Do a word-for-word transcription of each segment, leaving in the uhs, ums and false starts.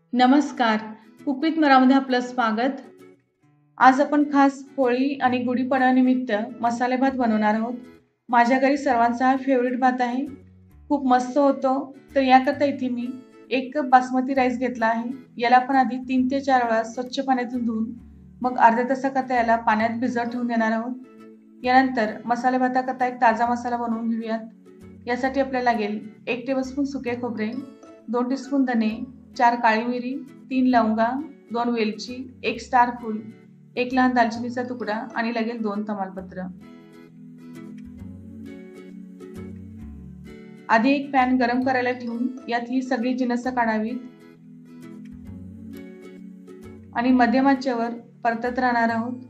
नमस्कार, cook with मरामध्ये आपलं स्वागत। आज आपण खास होळी आणि गुढीपाडव्यानिमित्त मसाले भात बनवणार आहोत। माझ्या घरी सर्वांचा हा फेवरेट भात आहे, खूप मस्त होतो। तर याकरता इथे मी एक कप बासमती राईस घेतला आहे। याला आपण आधी तीन ते चार वेळा स्वच्छ पाण्यातून धुवून मग अर्ध्या तासाकरता याला पाण्यात भिजत ठेवून देणार आहोत। यानंतर मसाले भाताकरता एक ताजा मसाला बनवून घेऊयात। यासाठी आपल्याला लागेल एक टेबलस्पून सुके खोबरे, दोन टीस्पून धने, चार काळी मिरी, तीन लवंगा, दोन वेलची, एक स्टार फूल, एक लहान दालचिनीचा तुकडा आणि लागेल दोन तमालपत्र। आधी एक पॅन गरम करायला ठेवून यात ही सगळी जिन्नस काढावीत आणि मध्यम आचेवर परतत राहणार आहोत।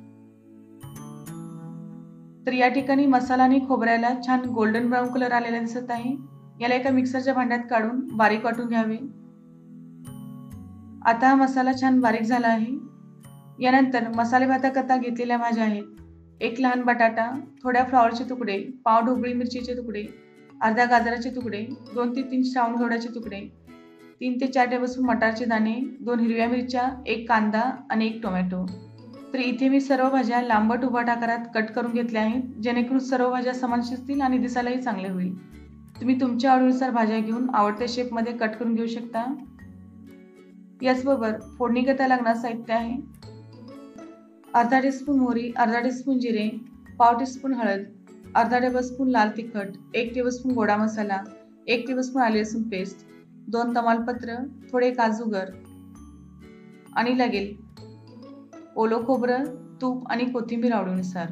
तर या ठिकाणी मसाला आणि खोबऱ्याला छान गोल्डन ब्राऊन कलर आलेला दिसत आहे। याला एका मिक्सरच्या भांड्यात काढून बारीक वाटून घ्यावे। आता हा मसाला छान बारीक झाला आहे। यानंतर मसाले भाताकरता घेतलेल्या भाज्या आहेत, एक लहान बटाटा, थोड्या फ्लॉवरचे तुकडे, पाव ढोबळी मिरचीचे तुकडे, अर्धा गाजराचे तुकडे, दोन ते तीन श्रावण घेवड्याचे तुकडे, तीन ते चार टेबलस्पून मटारचे दाणे, दोन हिरव्या मिरच्या, एक कांदा आणि एक टोमॅटो। तर इथे मी सर्व भाज्या लांबट उभट आकारात कट करून घेतल्या आहेत, जेणेकरून सर्व भाज्या समान शिजतील आणि दिसायलाही चांगले होईल। तुम्ही तुमच्या आवडीनुसार भाज्या घेऊन आवडत्या शेपमध्ये कट करून घेऊ शकता। याचबरोबर फोडणीकरता लागणारं साहित्य आहे, अर्धा टीस्पून मोहरी, अर्धा टीस्पून जिरे, पाव टीस्पून हळद, अर्धा टेबलस्पून लाल तिखट, एक टेबलस्पून गोडा मसाला, एक टेबलस्पून आले लसूण पेस्ट, दोन तमालपत्र, थोडे काजूगर आणि लागेल ओलं खोबरं, तूप आणि कोथिंबीर आवडीनुसार।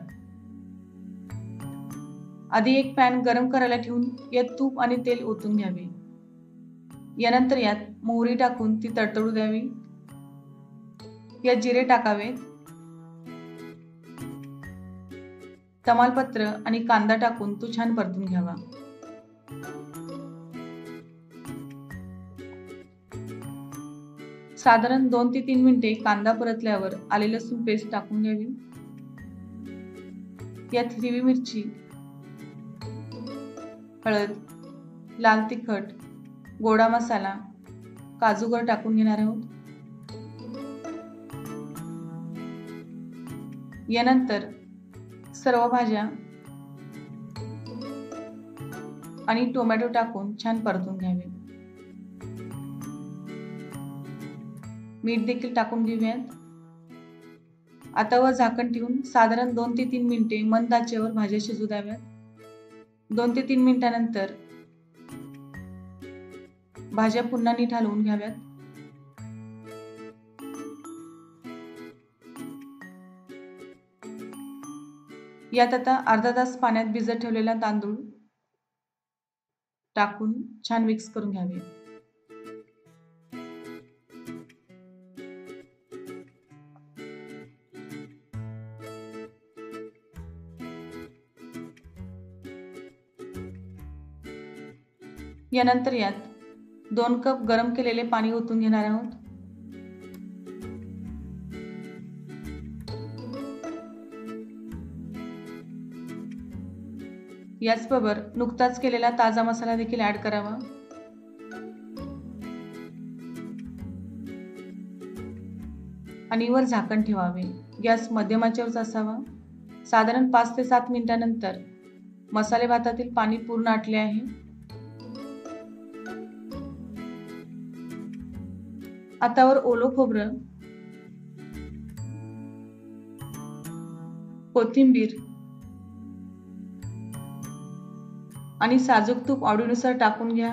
आधी एक पॅन गरम करायला ठेवून यात तूप आणि तेल ओतून घ्यावे। यानंतर यात मोहरी टाकून ती तडतडू द्यावी। यात जिरे टाकावेत, तमालपत्र आणि कांदा टाकून तो छान परतून घ्यावा। साधारण दोन ते तीन मिनिटे कांदा परतल्यावर आले लसूण पेस्ट टाकून घ्यावी। यात हिरवी मिरची, हळद, लाल तिखट, गोडा मसाला, काजूगर टाकून घेणार आहोत। यानंतर सर्व भाज्या आणि टोमॅटो टाकून छान परतून घ्यावे। मीठ देखील टाकून घेऊयात। आता वर झाकण ठेवून साधारण दोन ते तीन मिनिटे मंद आचेवर भाज्या शिजू द्याव्यात। दोन ते तीन मिनिटांनंतर भाज्या पुन्हा नीट हलवून घ्याव्यात। यात आता अर्धा तास पाण्यात भिजत ठेवलेला तांदूळ टाकून छान मिक्स करून घ्यावे। यानंतर यात दोन कप गरम केलेले पाणी ओतून घेणार आहोत। याचबरोबर नुकताच केलेला ताजा मसाला देखील ऍड करावा आणि वर झाकण ठेवावे। गॅस मध्यम आचेवर असावा। साधारण पाच ते सात मिनिटांनंतर मसाले भातातील पाणी पूर्ण आटले आहे। आता वर ओलं खोबरं, कोथिंबीर आणि साजूक तूप आवडीनुसार टाकून घ्या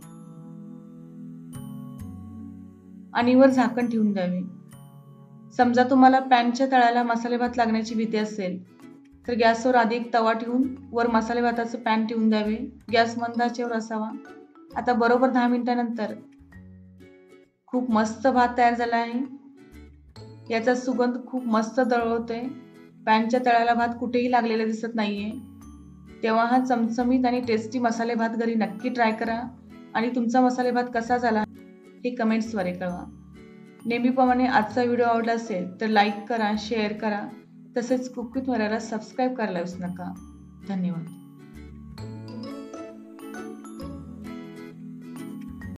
आणि वर झाकण ठेवून द्यावे। समजा तुम्हाला पॅनच्या तळाला मसाले भात लागण्याची भीती असेल तर गॅसवर आधी एक तवा ठेवून वर मसाले भाताचं पॅन ठेवून द्यावे। गॅस मंद आचेवर असावा। आता बरोबर दहा मिनिटांनंतर खूप मस्त भात तयार झाला आहे। याचा सुगंध खूप मस्त दरवळतोय। पॅनच्या तळाला भात कुठेही लागलेला दिसत नाहीये। तेव्हा हा चमचमीत आणि टेस्टी मसाले भात घरी नक्की ट्राय करा आणि तुमचा मसाले भात कसा झाला हे कमेंट्सद्वारे कळवा। नेहमीप्रमाणे आजचा व्हिडिओ आवडला असेल तर लाईक करा, शेअर करा, तसेच कुक विथ मराठीला सबस्क्राईब करायला विसरू नका। धन्यवाद।